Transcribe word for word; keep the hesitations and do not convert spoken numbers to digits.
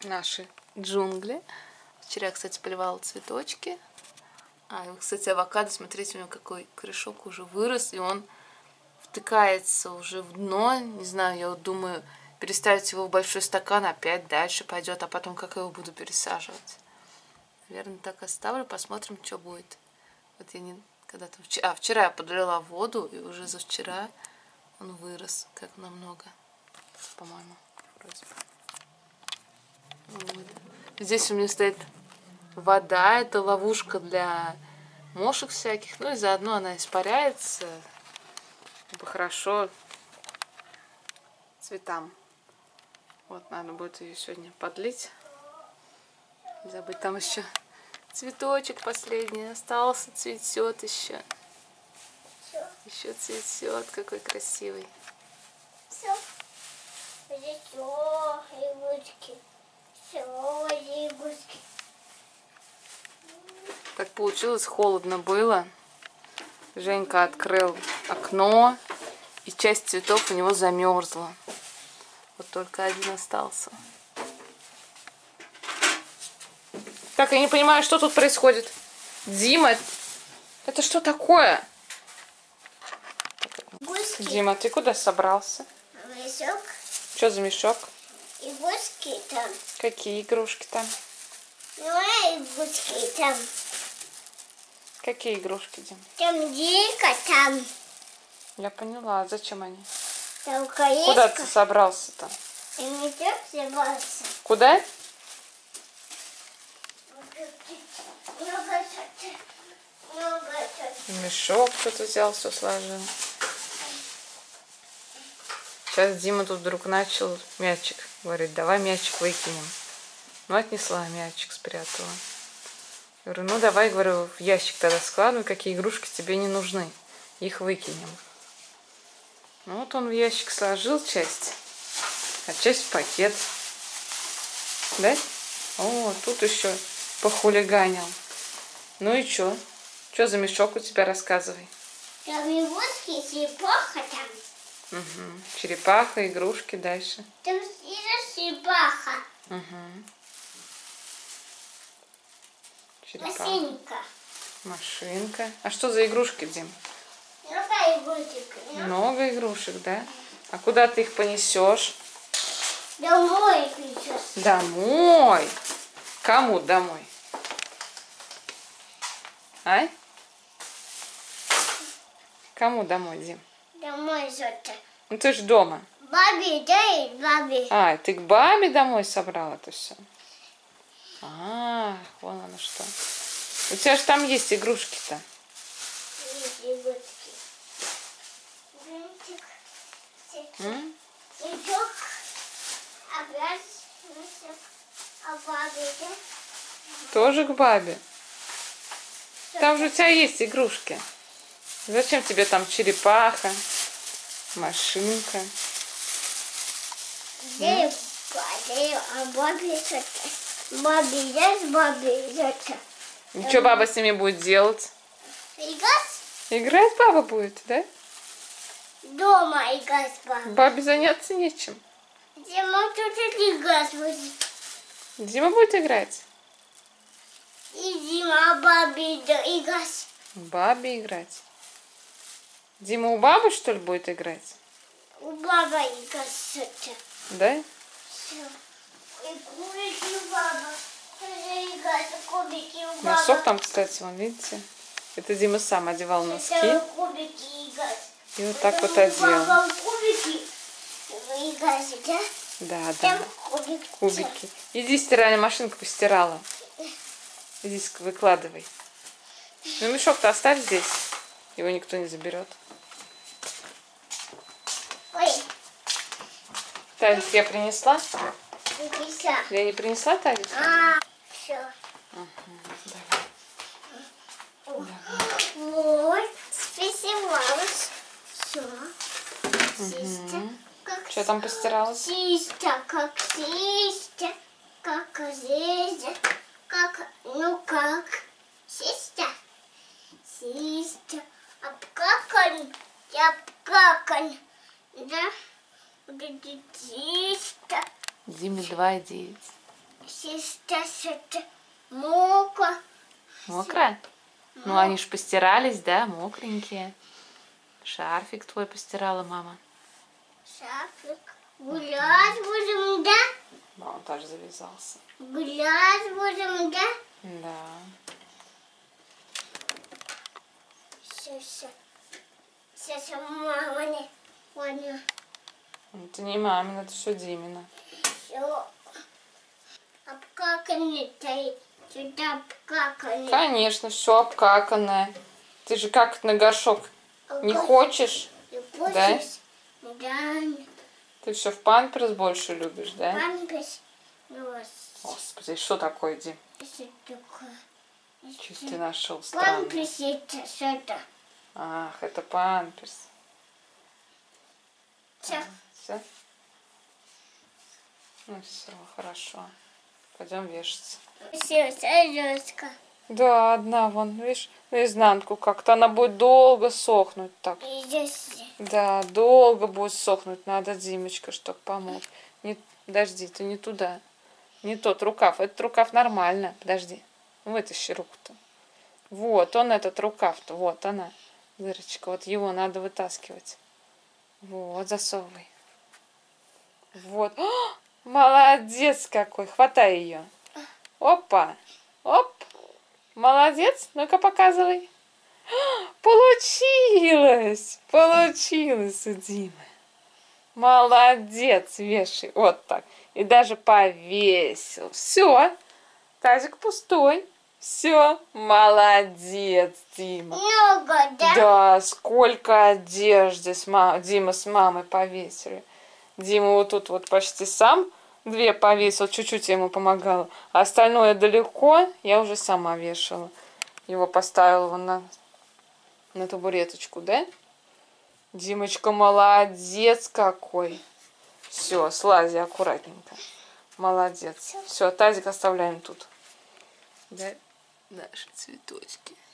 наши джунгли. Вчера, кстати, поливала цветочки. А, и, кстати, авокадо, смотрите, у него какой корешок уже вырос, и он втыкается уже в дно. Не знаю, я вот думаю, переставить его в большой стакан, опять дальше пойдет, а потом как я его буду пересаживать. Наверное, так оставлю, посмотрим, что будет. Вот я не когда-то вчера, а, вчера я подлила воду, и уже за вчера он вырос, как намного, по-моему, вроде бы. Вот. Здесь у меня стоит вода, это ловушка для мошек всяких, ну и заодно она испаряется, чтобы хорошо цветам. Вот, надо будет ее сегодня подлить. Не забыть, там еще цветочек последний остался, цветет еще. Еще цветет, какой красивый. Все. Все, лягушки. Все, лягушки. Так получилось, холодно было. Женька открыл окно, и часть цветов у него замерзла. Вот только один остался. Так, я не понимаю, что тут происходит. Дима, это что такое? Гуски. Дима, ты куда собрался? Мешок. Что за мешок? Игрушки там. Какие игрушки там? Ну, а игрушки там. Какие игрушки, Дим? Там дика там. Я поняла, а зачем они? Там колечко. Куда ты собрался-то? И мешок собрался. Куда? Много что-то. Много что-то. Мешок кто-то взял, все сложил. Сейчас Дима тут вдруг начал мячик. Говорит, давай мячик выкинем. Ну, отнесла мячик, спрятала. Я говорю, ну давай, говорю, в ящик тогда складывай, какие игрушки тебе не нужны. Их выкинем. Ну вот он в ящик сложил часть, а часть в пакет. Да? О, тут еще похулиганил. Ну и что? Что за мешок у тебя, рассказывай. Там игрушки и черепаха там. Угу. Черепаха, игрушки, дальше. Там и черепаха. Угу. Черепаха. Машинка. Машинка. А что за игрушки, Дим? Много игрушек. Много игрушек, да? А куда ты их понесешь? Домой сейчас. Домой. Кому домой? А? Кому домой, Дим? Домой что-то. Ну ты ж дома. Бабе, дай бабе. А, ты к бабе домой собрал это все? А, вон оно что. У тебя же там есть игрушки-то. Есть игрушки. Винтик. М? Мешок. Опять мешок. А бабе, да? Тоже к бабе. Там же у тебя есть игрушки. Зачем тебе там черепаха, машинка? Дай бабе, а бабе что-то. Бабе, есть бабе что-то. И что баба с ними будет делать? Играть? Играть баба будет, да? Дома играть баба. Бабе заняться нечем. Дима тут играть будет. Дима будет играть. И Дима бабе играть. Бабе играть. Дима у бабы, что ли, будет играть? У бабы играть что-то. Да? Все. И кубики у бабы. Тоже играть, кубики у бабы. Носок там, кстати, вон, видите? Это Дима сам одевал носки. Это кубики играть. И вот так вот Потому одел. баба кубики играть, да? Да, Там да. кубики. Кубики. Иди стиральная машинка постирала. Иди выкладывай. Ну мешок-то оставь здесь. Его никто не заберет. Ой, Тазик я принесла? написала. Я не принесла тазик? А, все. Давай. Вот, спасибо. Все. Чисто, как Что там постиралось? чисто, как чисто, как здесь, как, ну как, чисто, чисто, обкакан, обкакан, да, будет чисто. Диме два и девять. Сейчас это мокро. Мокро? Ну, они ж постирались, да, мокренькие. Шарфик твой постирала мама. Шарфик. Гулять будем, да? Да, он тоже завязался. Гулять будем, да? Да. Сейчас, сейчас мама не поняла. Это не мамина, это все Димина. Все. Обкаканный-то сюда обкаканный. Конечно, все обкаканное. Ты же как на горшок не хочешь? Да? Да. Ты все в памперс больше любишь, да? Памперс. Господи, что такое, Дим? Что такое? Что ты нашел странное? Памперс это что-то. Ах, это памперс. Все. Все? Ну все, хорошо. Пойдем вешаться. Все, садёшка. Да, одна вон, видишь, наизнанку как-то. Она будет долго сохнуть так. И здесь. Да, долго будет сохнуть. Надо, Димочка, чтоб помог. Не, подожди, ты не туда. Не тот рукав. Этот рукав нормально. Подожди. Вытащи руку-то. Вот он, этот рукав-то. Вот она. Дырочка. Вот его надо вытаскивать. Вот, засовывай. Вот. О, молодец какой. Хватай ее. Опа. Оп. Молодец. Ну-ка показывай. Получилось! Получилось у Димы. Молодец, вешай. Вот так. И даже повесил. Все. Тазик пустой. Все. Молодец, Дима. Много, да? Да, сколько одежды с мам... Дима с мамой повесили. Дима вот тут вот почти сам две повесил. Чуть-чуть я ему помогала. А остальное далеко я уже сама вешала. Его поставила на... на табуреточку, да? Димочка, молодец какой. Все, слази аккуратненько. Молодец. Все, тазик оставляем тут. Да, наши цветочки.